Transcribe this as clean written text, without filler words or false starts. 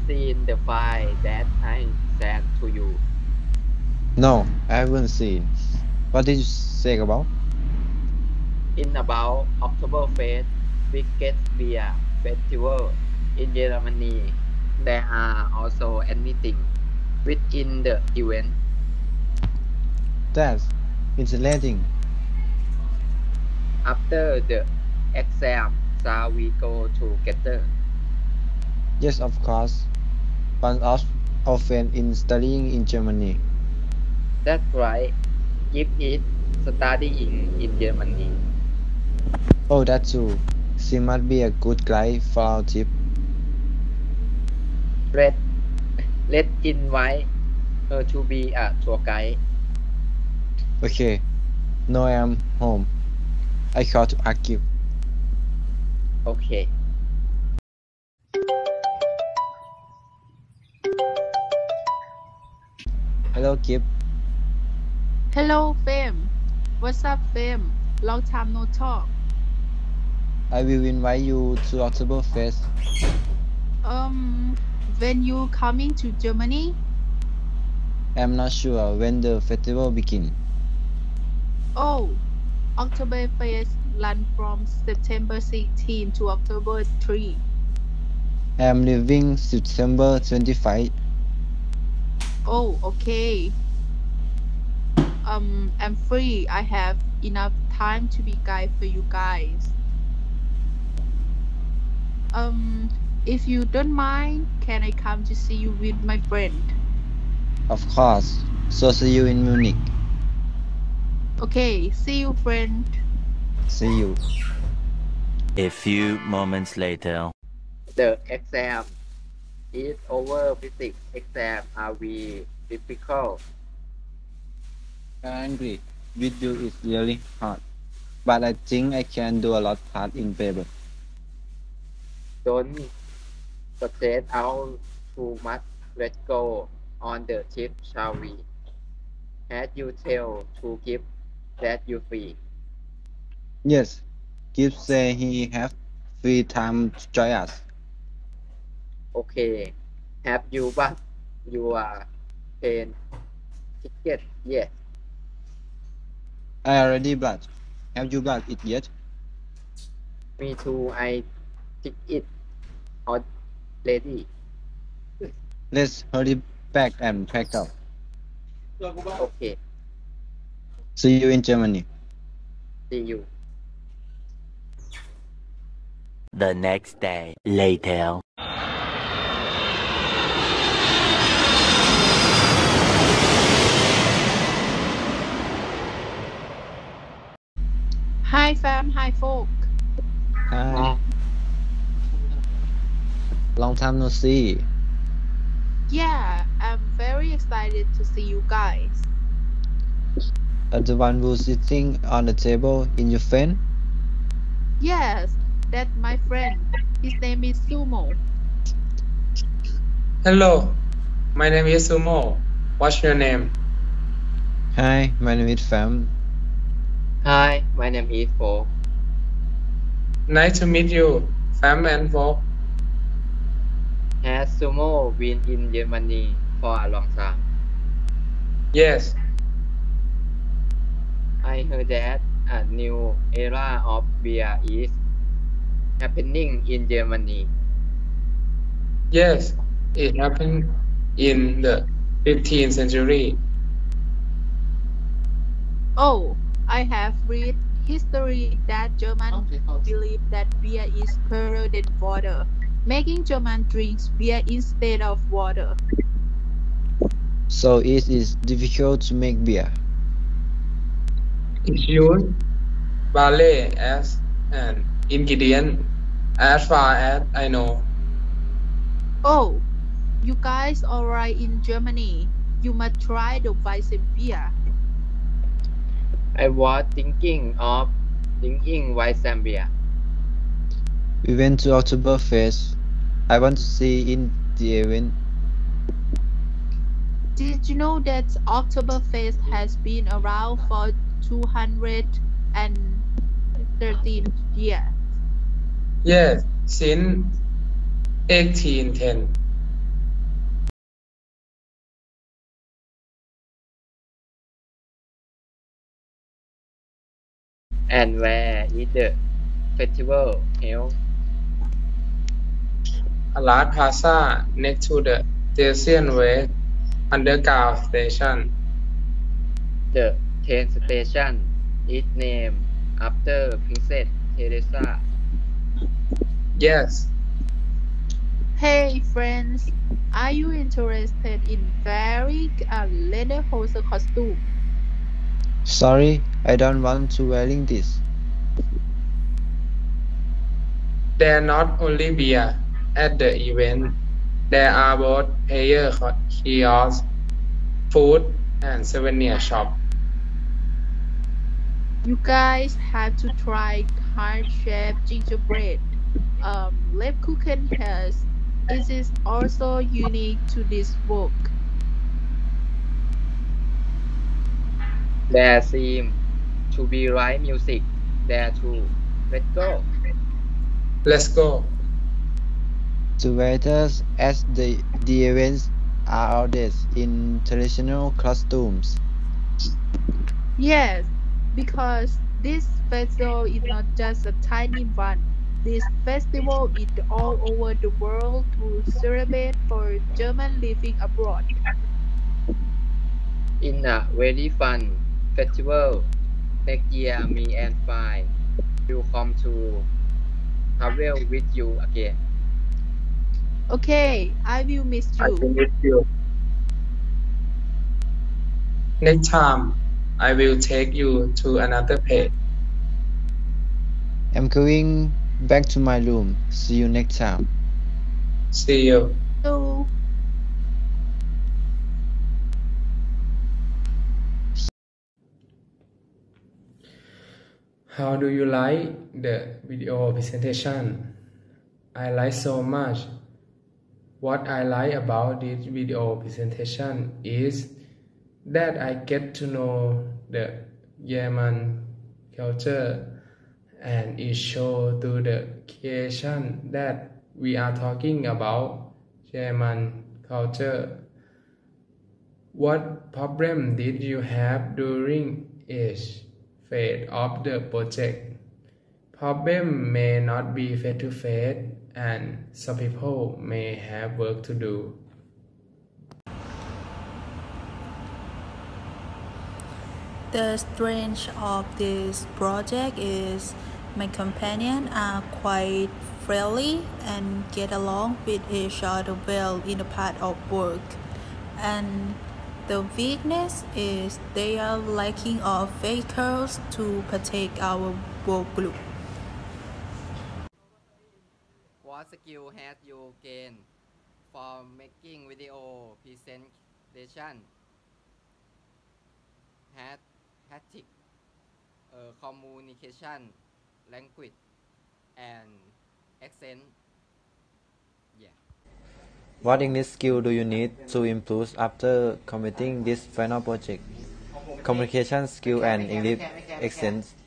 seen the file that I sent to you? No, I haven't seen. What did you say about? In about Oktoberfest, biggest beer festival in Germany, there are also anything within the event. That's insulating. After the exam, shall we go together? Yes, of course. One of often in studying in Germany. That's right. Give it studying in Germany. Oh, that too. She must be a good guy for our trip. Let let invite her to be a tour guide. Okay, now I am home. I call to argue. Okay. Hello, Kip. Hello, Fame. What's up, Fame? Long time no talk. I will invite you to Oktoberfest. When you coming to Germany? I'm not sure when the festival begins. Oh, Oktoberfest run from September 16 to October 3. I'm leaving September 25. Oh, okay. I'm free. I have enough time to be guide for you guys. If you don't mind, can I come to see you with my friend? Of course. So see you in Munich. Okay, see you, friend. See you. A few moments later. The exam is over. Physics exam are we difficult? I agree. With you is really hard. But I think I can do a lot part in paper. Don't stress out too much. Let's go on the trip, shall we? As you tell to give that you free. Yes. Kip say he have free time to join us. Okay. Have you bought your plane ticket? Yes. I already bought. Have you bought it yet? Me too. I tick it already. Let's hurry back and pack up. Okay. See you in Germany. See you. The next day. Later. Hi, fam. Hi, folk. Hi. Long time no see. Yeah, I'm very excited to see you guys. The one who's sitting on the table in your friend? Yes, that's my friend. His name is Sumo. Hello, my name is Sumo. What's your name? Hi, my name is Pham. Hi, my name is Fo. Nice to meet you, Fam and Fo. Has Sumo been in Germany for a long time? Yes, I heard that a new era of beer is happening in Germany. yes, it happened in the 15th century. Oh, I have read history that Germans believe that beer is purer than water, making German drinks beer instead of water. So it is difficult to make beer. It used barley as an ingredient, as far as I know. Oh, you guys alright in Germany? You must try the Weizen beer. I was thinking of drinking white Zambia. We went to Oktoberfest. I want to see in the event. Did you know that Oktoberfest has been around for 213 years? Yes, since 1810. And where is the festival held? Allied Plaza next to the Station West Underground Station. The train station is named after Princess Teresa. Yes, Hey friends, are you interested in wearing a Lederhosen costume? Sorry, I don't want to wearing this. there not only beer at the event, there are both player kiosks, food, and souvenir shop. You guys have to try heart-shaped gingerbread. Lebkuchen has. It is also unique to this book. There seems to be live music there too. Let's go. Let's go. The waiters at the events are always in traditional costumes. Yes, because this festival is not just a tiny one. This festival is all over the world to celebrate for German living abroad. In a very fun festival next year, me and Fine will come to travel with you again. Okay, I will miss I will you. meet you. Next time, I will take you to another place. I'm going back to my room. See you next time. See you. So, How do you like the video presentation? I like so much. What I like about this video presentation is that I get to know the German culture, and it shows through the creation that we are talking about German culture. What problem did you have during each phase of the project? Problem may not be face to face, and some people may have work to do. The strength of this project is my companions are quite friendly and get along with each other well in the part of work. And the weakness is they are lacking of vehicles to protect our work group. What skill have you gained from making video presentation? Haptic, communication, language, and accent. Yeah. What English skill do you need to improve after completing this final project? Communication skill and English accent